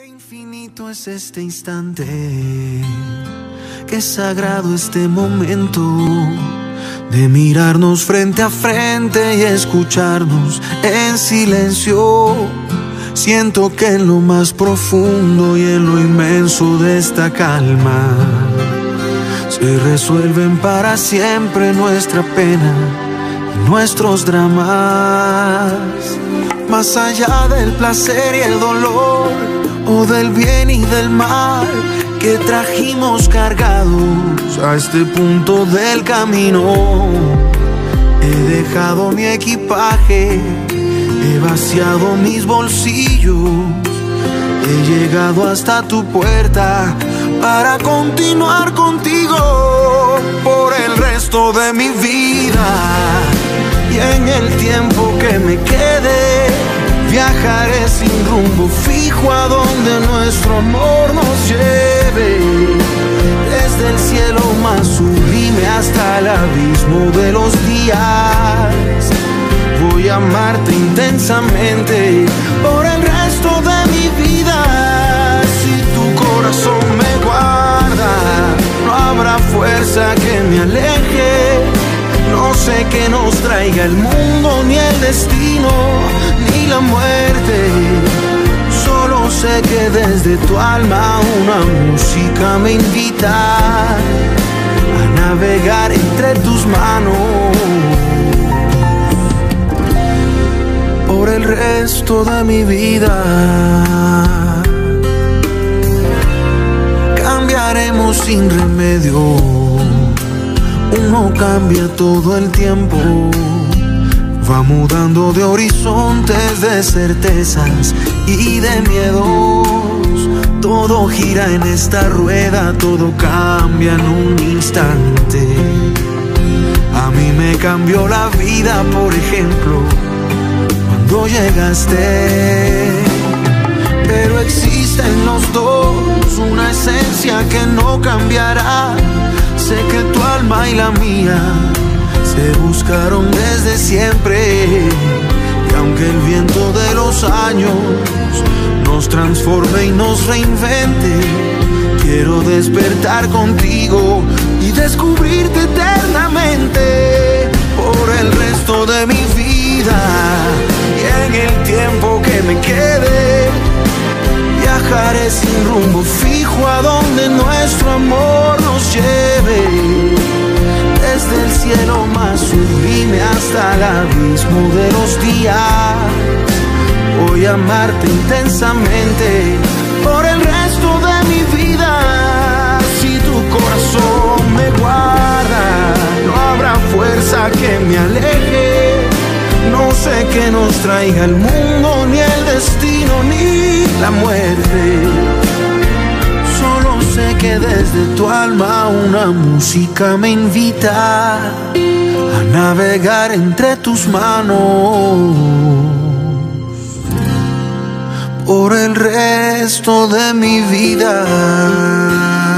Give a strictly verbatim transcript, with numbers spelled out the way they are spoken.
Infinito es este instante, qué sagrado este momento de mirarnos frente a frente y escucharnos en silencio. Siento que en lo más profundo y en lo inmenso de esta calma se resuelven para siempre nuestra pena y nuestros dramas. Más allá del placer y el dolor, o del bien y del mal que trajimos cargados a este punto del camino, he dejado mi equipaje, he vaciado mis bolsillos, he llegado hasta tu puerta para continuar contigo por el resto de mi vida. Y en el tiempo que me quede, viajaré sin rumbo fijo a donde nuestro amor nos lleve. Desde el cielo más sublime hasta el abismo de los días, voy a amarte intensamente por el resto de mi vida. Si tu corazón me guarda, no habrá fuerza que me aleje. No sé qué nos traiga el mundo, ni el destino, ni la muerte. Solo sé que desde tu alma una música me invita a navegar entre tus manos por el resto de mi vida. Cambiaremos sin remedio. Uno cambia todo el tiempo, va mudando de horizontes, de certezas y de miedos. Todo gira en esta rueda, todo cambia en un instante. A mí me cambió la vida, por ejemplo, cuando llegaste. Pero existe en los dos una esencia que no cambiará. Sé que tu alma y la mía se buscaron desde siempre, y aunque el viento de los años nos transforme y nos reinvente, quiero despertar contigo y descubrirte eternamente por el resto de mi vida. Y en el tiempo que me quede, viajaré sin rumbo fijo a donde nuestro amor nos lleve. Desde el cielo más sublime hasta el abismo de los días, voy a amarte intensamente por el resto de mi vida. Si tu corazón me guarda, no habrá fuerza que me aleje. No sé qué nos traiga el mundo, ni el destino, ni la muerte. Solo sé que desde tu alma una música me invita a navegar entre tus manos por el resto de mi vida.